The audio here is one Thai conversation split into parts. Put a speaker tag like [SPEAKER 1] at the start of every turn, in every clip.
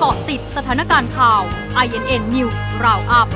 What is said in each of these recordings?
[SPEAKER 1] าะติดสถานการณ์ข่าว INN News Roundup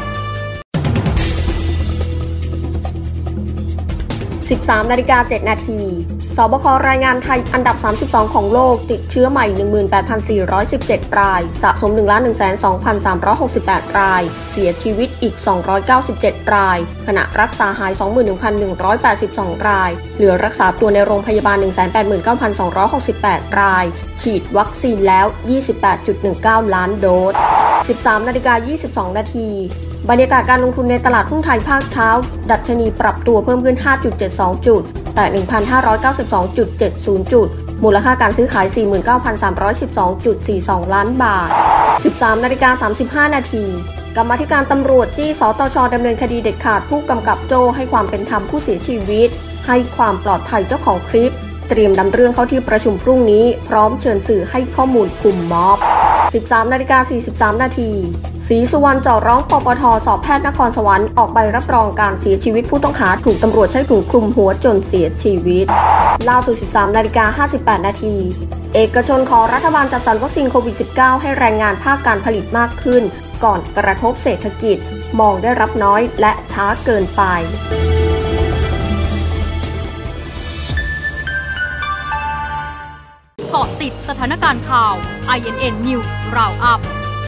[SPEAKER 2] 13:07 นาทีสบครายงานไทยอันดับ 32 ของโลกติดเชื้อใหม่ 18,417 รายสะสม 1,102,368 รายเสียชีวิตอีก 297 รายขณะรักษาหาย 21,182 รายเหลือรักษาตัวในโรงพยาบาล 189,268 รายฉีดวัคซีนแล้ว 28.19 ล้านโดส 13:22 นาทีบรรยากาศการลงทุนในตลาดหุ้นไทยภาคเช้าดัชนีปรับตัวเพิ่มขึ้น 5.72 จุดแต่ 1,592.70 จุดมูลค่าการซื้อขาย 49,312.42 ล้านบาท 13:35 นาทีกรรมาธิการตำรวจจี้สตช.ดำเนินคดีเด็ดขาดผู้กำกับโจ้ให้ความเป็นธรรมผู้เสียชีวิตให้ความปลอดภัยเจ้าของคลิปเตรียมนำเรื่องเข้าที่ประชุมพรุ่งนี้พร้อมเชิญสื่อให้ข้อมูลกลุ่มม็อบ 13:43 นาทีศรีสุวรรณจ่อร้องปปท.สอบแพทย์นครสวรรค์ออกใบรับรองการเสียชีวิตผู้ต้องหาถูกตำรวจใช้ถุงคลุมหัวจนเสียชีวิตล่าสุด 13:58 นาทีเอกชนขอรัฐบาลจัดสรรวัคซีนโควิด -19 ให้แรงงานภาคการผลิตมากขึ้นก่อนกระทบเศรษฐกิจมองได้รับน้อยและช้าเกินไป
[SPEAKER 1] เกาะติดสถานการณ์ข่าว INN News Roundup